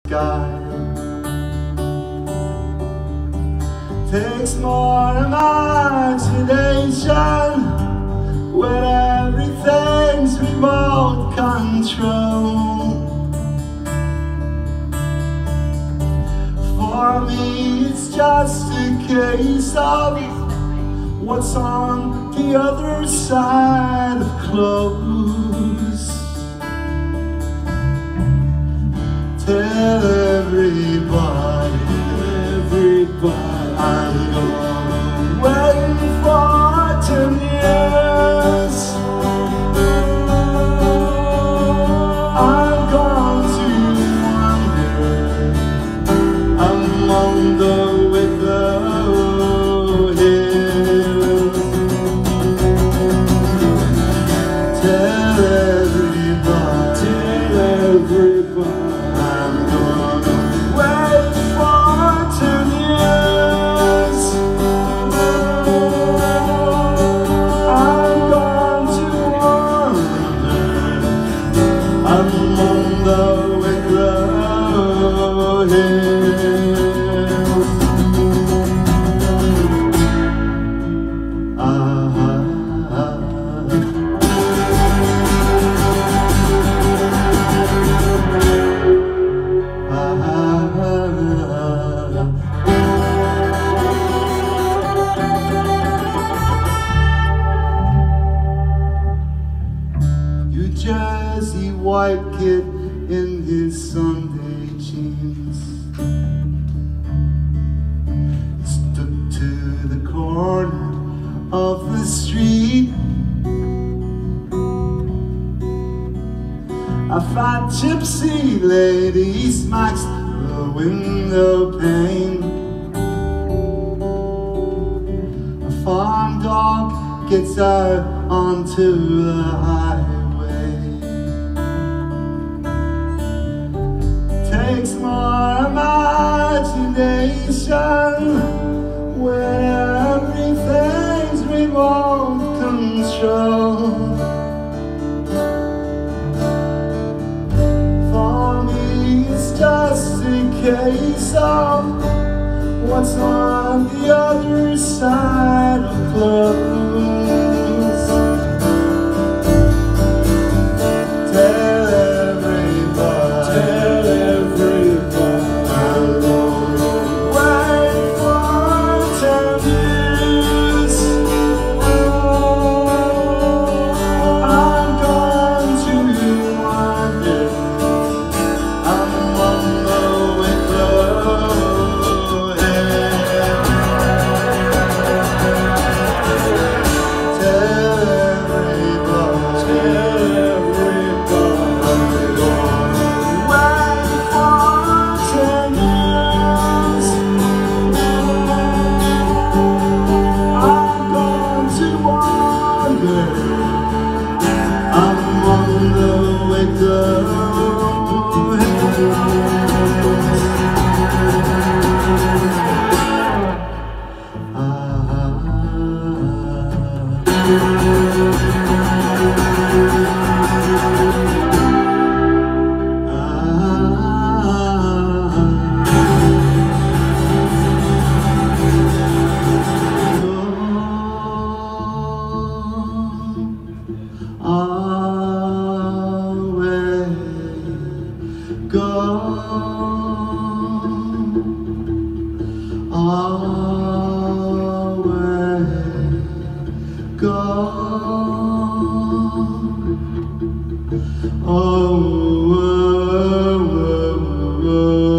sky. Takes more imagination when everything's remote control. For me it's just a case of what's on the other side of close. Tell everybody, I'm gonna wait for 10 years. I'm going to wander among the willow hills. Tell everybody, I'm gonna wait for 10 years. I'm going to wander among the willow hills. New Jersey white kid in his Sunday jeans stood to the corner of the street. A fat gypsy lady smacks the window pane. A farm dog gets out onto the highway. Takes more imagination when everything's remote control. Just a case of what's on the other side of close. Tell everybody, I'm gonna wait for 10 years. I'm going to wander among the willow hills. Tell everybody, I'm gonna wait for 10 years. I'm going to wander among the willow oh, oh, oh, oh, oh.